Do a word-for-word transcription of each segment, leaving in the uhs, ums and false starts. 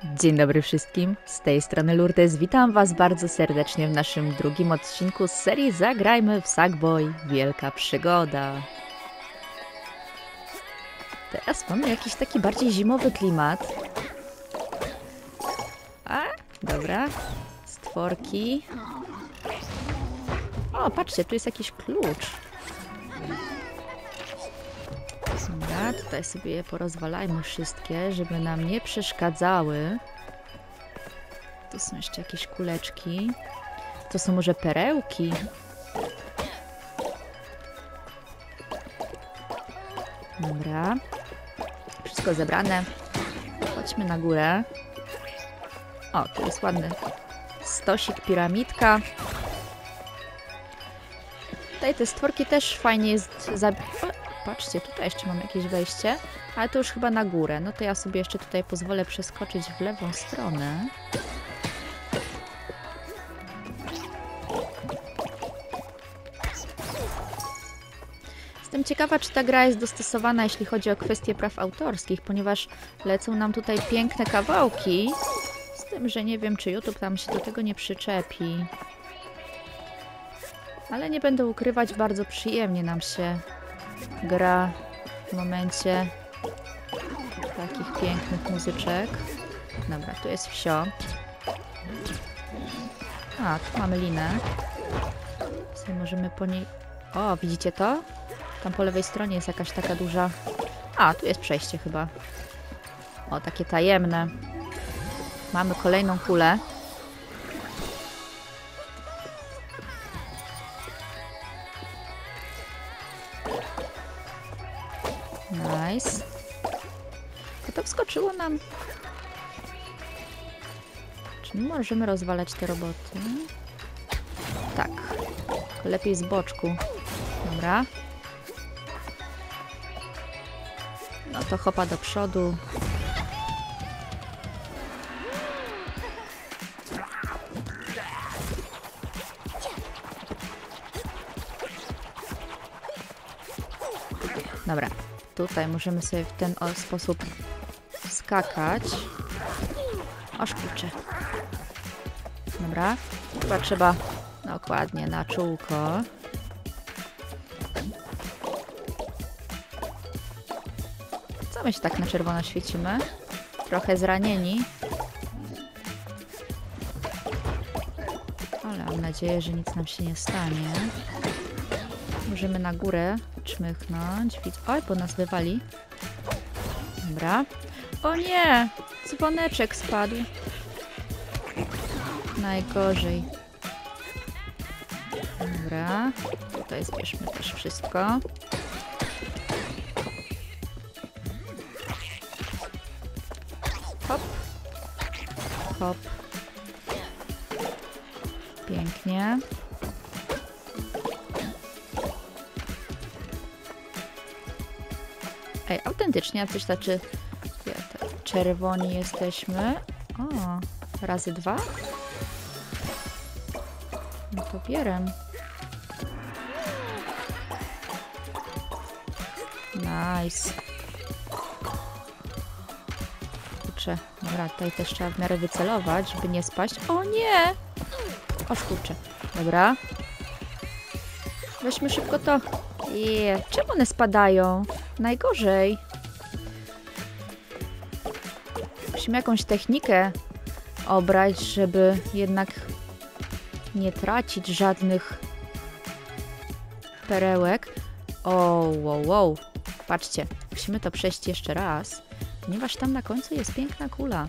Dzień dobry wszystkim, z tej strony Lourdes. Witam Was bardzo serdecznie w naszym drugim odcinku z serii Zagrajmy w Sackboy Wielka Przygoda. Teraz mamy jakiś taki bardziej zimowy klimat. A, dobra. Stworki. O, patrzcie, tu jest jakiś klucz. Dobra, tutaj sobie je porozwalajmy wszystkie, żeby nam nie przeszkadzały. Tu są jeszcze jakieś kuleczki. To są może perełki? Dobra. Wszystko zebrane. Chodźmy na górę. O, tu jest ładny stosik, piramidka. Tutaj te stworki też fajnie jest zabić. Patrzcie, tutaj jeszcze mam jakieś wejście, ale to już chyba na górę. No to ja sobie jeszcze tutaj pozwolę przeskoczyć w lewą stronę. Jestem ciekawa, czy ta gra jest dostosowana, jeśli chodzi o kwestie praw autorskich, ponieważ lecą nam tutaj piękne kawałki, z tym, że nie wiem, czy YouTube tam się do tego nie przyczepi. Ale nie będę ukrywać, bardzo przyjemnie nam się gra w momencie takich pięknych muzyczek. Dobra, tu jest wsio. A, tu mamy linę. Sobie możemy po niej... O, widzicie to? Tam po lewej stronie jest jakaś taka duża... A, tu jest przejście chyba. O, takie tajemne. Mamy kolejną kulę. Nice. To to wskoczyło nam. Czy my możemy rozwalać te roboty? Tak. Tylko lepiej z boczku. Dobra. No to hopa do przodu. Dobra. Tutaj możemy sobie w ten sposób skakać. Oż kurczę. Dobra. Chyba trzeba dokładnie na czółko. Co my się tak na czerwono świecimy? Trochę zranieni. Ale mam nadzieję, że nic nam się nie stanie. Możemy na górę czmychnąć. Oj, bo nas wywali. Dobra. O nie! Dzwoneczek spadł. Najgorzej. Dobra. Tutaj zbierzmy też wszystko. Hop. Hop. Pięknie. Ej, autentycznie, a coś taczy czerwoni jesteśmy. O, razy dwa? No to bierem. Nice. Kurczę, dobra, tutaj też trzeba w miarę wycelować, żeby nie spaść. O nie! O kurczę. Dobra. Weźmy szybko to. Je, czemu one spadają? Najgorzej. Musimy jakąś technikę obrać, żeby jednak nie tracić żadnych perełek. O, wow, wow. Patrzcie, musimy to przejść jeszcze raz, ponieważ tam na końcu jest piękna kula.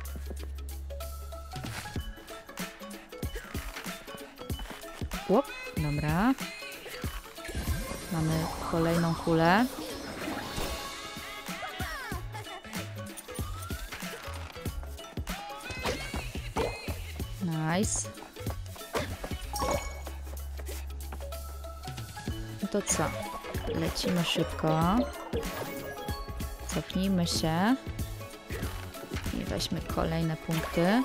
Łop, dobra. Mamy kolejną kulę. Nice. No to co? Lecimy szybko. Cofnijmy się. I weźmy kolejne punkty.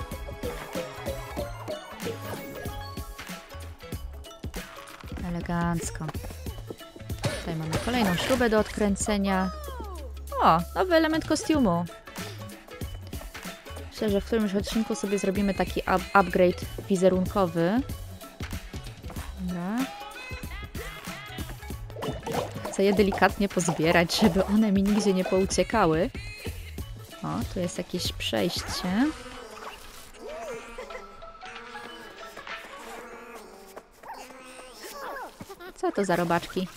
Elegancko. Tutaj mamy kolejną śrubę do odkręcenia. O, nowy element kostiumu. Myślę, że w którymś odcinku sobie zrobimy taki up upgrade wizerunkowy. Dobra. Chcę je delikatnie pozbierać, żeby one mi nigdzie nie pouciekały. O, tu jest jakieś przejście. Co to za robaczki?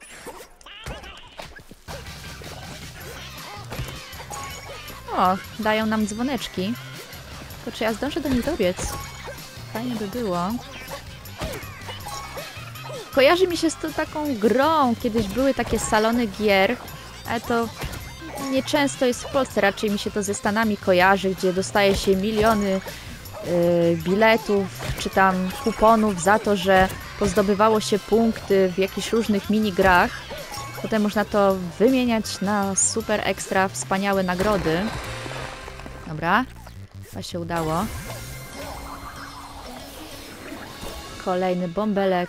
O, dają nam dzwoneczki. To czy ja zdążę do nich dobiec? Fajnie by było. Kojarzy mi się z tą taką grą. Kiedyś były takie salony gier, ale to nieczęsto jest w Polsce. Raczej mi się to ze Stanami kojarzy, gdzie dostaje się miliony yy, biletów, czy tam kuponów za to, że pozdobywało się punkty w jakichś różnych minigrach. Potem można to wymieniać na super ekstra wspaniałe nagrody. Dobra, to się udało. Kolejny bąbelek.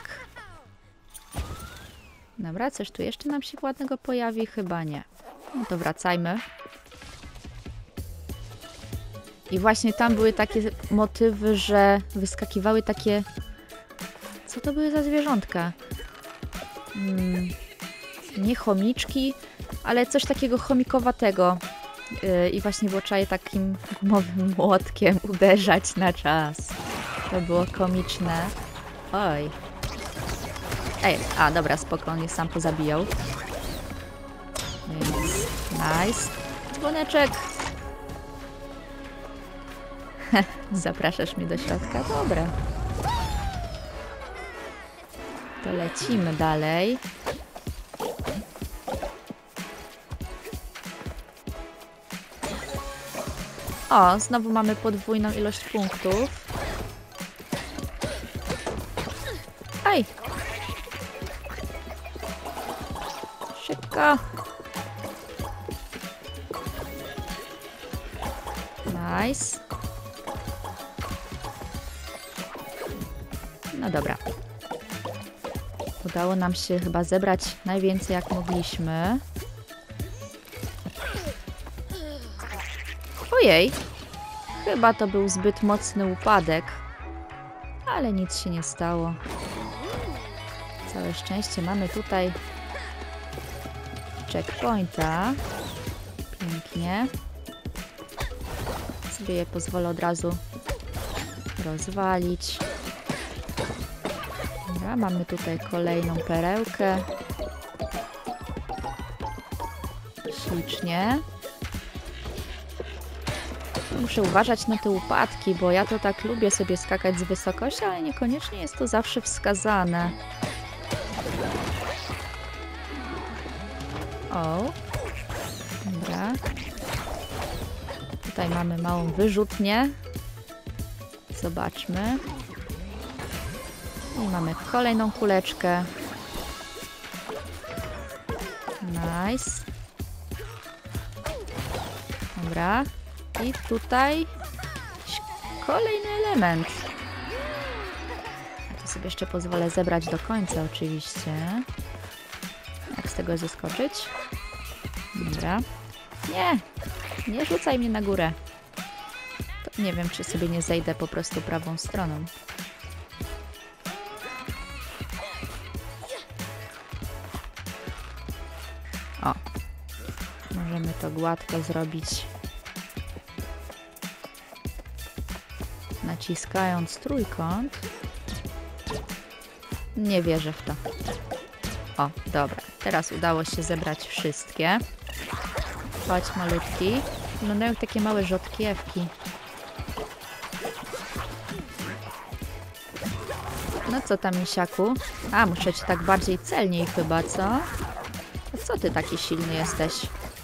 Dobra, coś tu jeszcze nam się ładnego pojawi? Chyba nie. No to wracajmy. I właśnie tam były takie motywy, że wyskakiwały takie... Co to były za zwierzątka? Hmm, nie chomiczki, ale coś takiego chomikowatego. Yy, I właśnie było trzeba je takim gumowym młotkiem uderzać na czas. To było komiczne. Oj. Ej, a dobra, spoko, on je sam pozabijał. Więc nice. Dzwoneczek. Zapraszasz mnie do środka? Dobra. To lecimy dalej. O, znowu mamy podwójną ilość punktów. Aj! Szybko! Nice. No dobra. Udało nam się chyba zebrać najwięcej jak mogliśmy. Ojej! Chyba to był zbyt mocny upadek. Ale nic się nie stało. Całe szczęście mamy tutaj checkpointa. Pięknie. Sobie je pozwolę od razu rozwalić. Dobra, mamy tutaj kolejną perełkę. Ślicznie. Muszę uważać na te upadki, bo ja to tak lubię sobie skakać z wysokości, ale niekoniecznie jest to zawsze wskazane. O. Dobra. Tutaj mamy małą wyrzutnię. Zobaczmy. I mamy kolejną kuleczkę. Nice. Dobra. I tutaj kolejny element. Ja to sobie jeszcze pozwolę zebrać do końca oczywiście. Jak z tego zeskoczyć? Dobra. Nie! Nie rzucaj mnie na górę. To nie wiem, czy sobie nie zejdę po prostu prawą stroną. O. Możemy to gładko zrobić. Naciskając trójkąt. Nie wierzę w to. O, dobra. Teraz udało się zebrać wszystkie. Chodź, malutki. Wyglądają jak takie małe rzodkiewki. No co tam, misiaku? A, muszę cię tak bardziej celniej chyba, co? A co ty taki silny jesteś?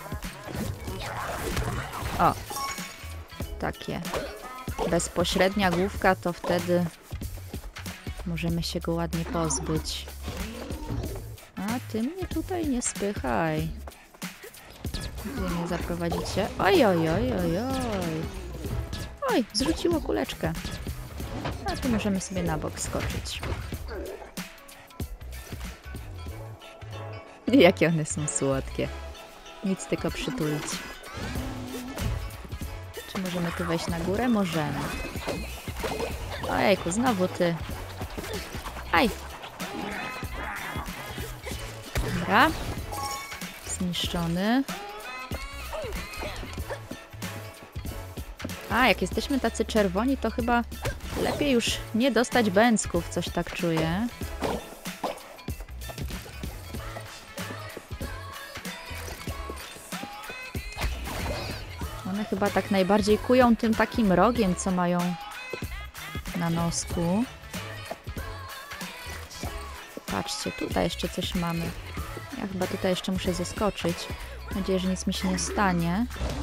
O. Takie. Bezpośrednia główka, to wtedy możemy się go ładnie pozbyć. A ty mnie tutaj nie spychaj. Gdzie mnie zaprowadzicie? Oj, oj, oj, oj, oj. Oj, zrzuciło kuleczkę. A tu możemy sobie na bok skoczyć. Jakie one są słodkie. Nic tylko przytulić. Czy Czy możemy tu wejść na górę? Możemy. Ojejku, znowu ty. Aj! Dobra. Zniszczony. A, jak jesteśmy tacy czerwoni, to chyba lepiej już nie dostać bęcków, coś tak czuję. One chyba tak najbardziej kują tym takim rogiem, co mają na nosku. Patrzcie, tutaj jeszcze coś mamy. Ja chyba tutaj jeszcze muszę zeskoczyć. Mam nadzieję, że nic mi się nie stanie.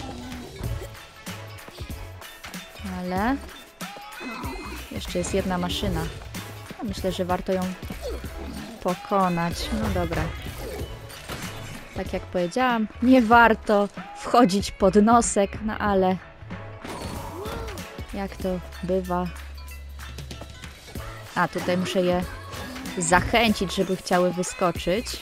Ale jeszcze jest jedna maszyna. Myślę, że warto ją pokonać. No dobra. Tak jak powiedziałam, nie warto wchodzić pod nosek, no ale jak to bywa. A, tutaj muszę je zachęcić, żeby chciały wyskoczyć.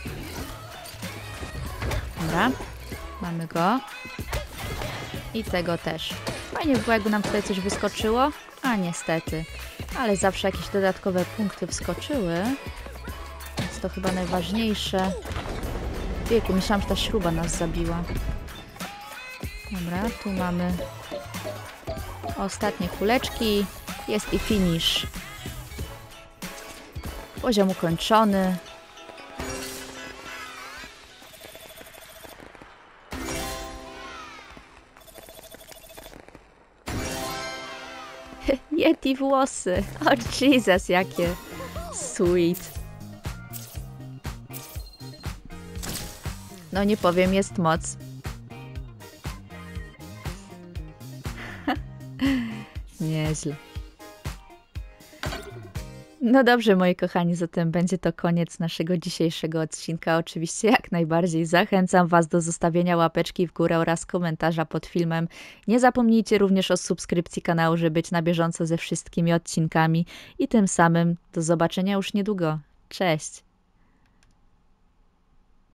Dobra, mamy go. I tego też. Fajnie by było, jakby nam tutaj coś wyskoczyło. A niestety. Ale zawsze jakieś dodatkowe punkty wskoczyły. Więc to chyba najważniejsze. Wieku, myślałam, że ta śruba nas zabiła. Dobra, tu mamy ostatnie kuleczki. Jest i finish. Poziom ukończony. Yeti włosy. O Jesus, jakie sweet. No nie powiem, jest moc. Nieźle. No dobrze, moi kochani, zatem będzie to koniec naszego dzisiejszego odcinka. Oczywiście jak najbardziej zachęcam Was do zostawienia łapeczki w górę oraz komentarza pod filmem. Nie zapomnijcie również o subskrypcji kanału, żeby być na bieżąco ze wszystkimi odcinkami. I tym samym do zobaczenia już niedługo. Cześć!